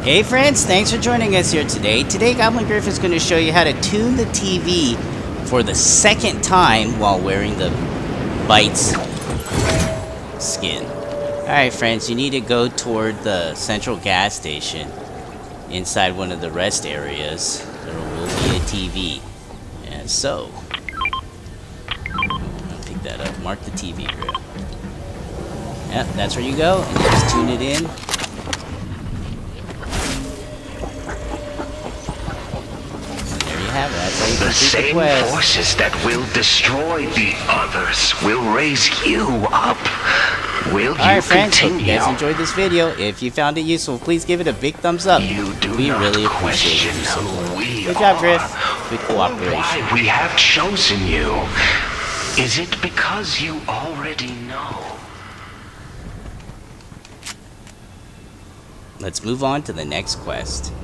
Hey friends, thanks for joining us here today. Today Goblin Griff is going to show you how to tune the TV for the second time while wearing the Bytes skin. Alright friends, you need to go toward the central gas station. Inside one of the rest areas, there will be a TV. And so, pick that up, mark the TV grid. Yep, that's where you go, and you just tune it in. The same forces that will destroy the others will raise you up. Will you friends, continue? Hope you guys enjoyed this video. If you found it useful, please give it a big thumbs up. We really appreciate your support. Good job, Griff. Good cooperation. Why we have chosen you? Is it because you already know? Let's move on to the next quest.